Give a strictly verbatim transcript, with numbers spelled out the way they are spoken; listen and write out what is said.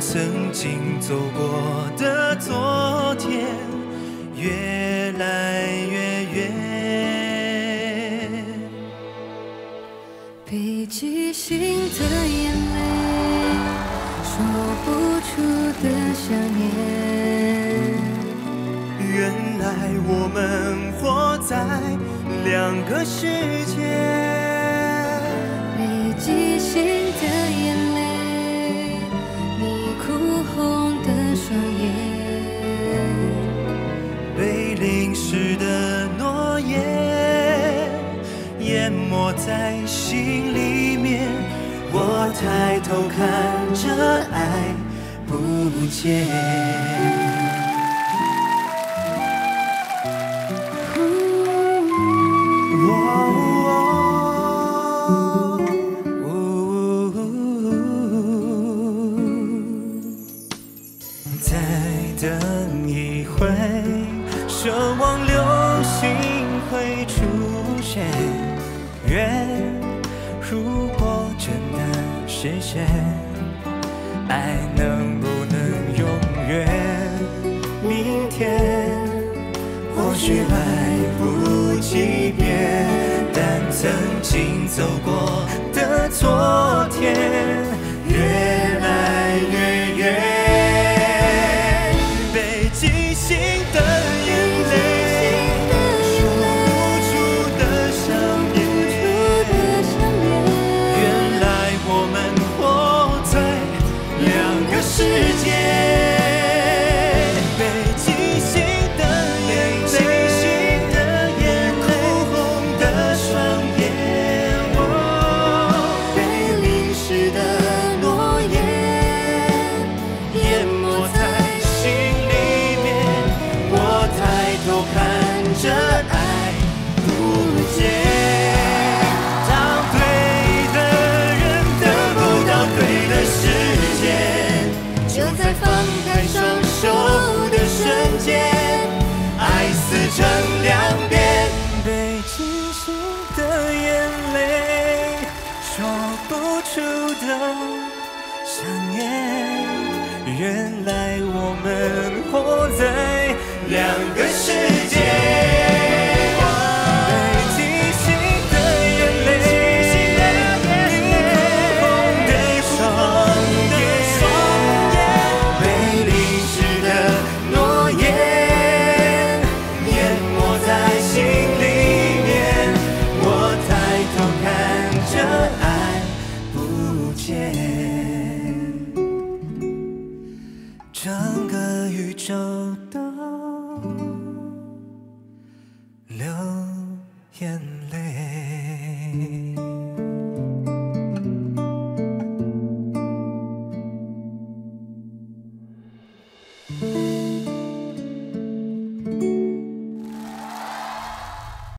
曾经走过的昨天越来越远。 北极星的眼泪，说不出的想念。 原来我们活在两个世界。 北极星的眼泪，你哭红的双眼。 被淋湿的诺言淹没在心里面，我抬头看着爱不见。再等一会，奢望流星会出现。愿如果真的实现，爱能不能永远？明天或许来不及变，但曾经走过的昨天越来越远。北极星的眼泪，说不出的想念。原来我们活在两个世界。北极星的眼泪，哭红的双眼，被淋湿的诺言淹没在心里面。我抬头看着爱不见。当对的人得不到对的时间，就在放开双手的瞬间，爱撕成两边。北极星的眼泪，说不出的想念。原来我们活在两个世界。北极星的眼泪，你哭红的双眼，被淋湿的诺言淹没在心里面。我抬头看着爱不见。整个宇宙